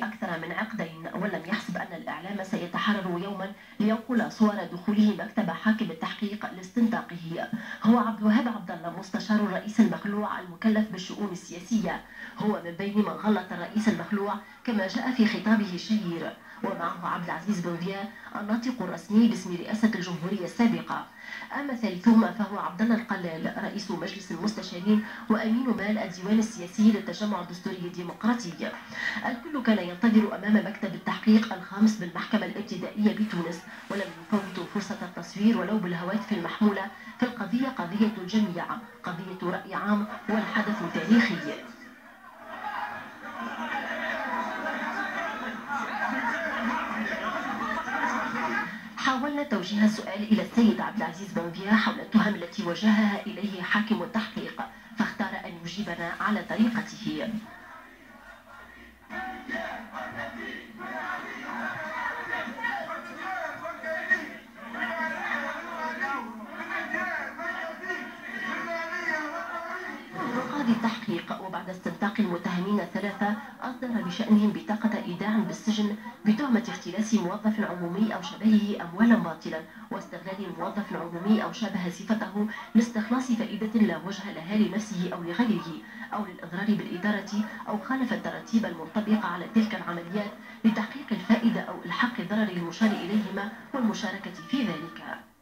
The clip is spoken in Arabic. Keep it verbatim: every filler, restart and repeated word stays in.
أكثر من عقدين، ولم يحسب أن الإعلام سيتحرر يوما لينقل صور دخوله مكتب حاكم التحقيق لاستنطاقه. هو عبد الوهاب عبد الله مستشار الرئيس المخلوع المكلف بالشؤون السياسية، هو من بين من غلط الرئيس المخلوع كما جاء في خطابه الشهير، ومعه عبد العزيز بن ضياء الناطق الرسمي باسم رئاسة الجمهورية السابقة. أما ثالثهما فهو عبد الله القلال رئيس مجلس المستشارين وأمين مال الديوان السياسي للتجمع الدستوري الديمقراطي. الكل كان ينتظر أمام مكتب التحقيق الخامس بالمحكمة الابتدائية بتونس، ولم يفوتوا فرصة التصوير ولو بالهواتف المحمولة، فالقضية قضية الجميع، قضية رأي عام والحدث تاريخي. حاولنا توجيه السؤال إلى السيد عبد العزيز بن ضياء حول التهم التي وجهها إليه حاكم التحقيق، فاختار أن يجيبنا على طريقته. قاضي التحقيق وبعد استنطاق المتهمين الثلاثة أصدر بشأنهم بطاقة إيداع بالسجن بتهمة اختلاس موظف عمومي أو شبهه أموالا باطلا، واستغلال موظف عمومي أو شابه صفته لاستخلاص فائدة لا وجه لها لنفسه أو لغيره، أو للإضرار بالإدارة، أو خالف التراتيب المنطبقة على تلك العمليات لتحقيق الفائدة أو إلحاق الضرر المشار إليهما والمشاركة في ذلك.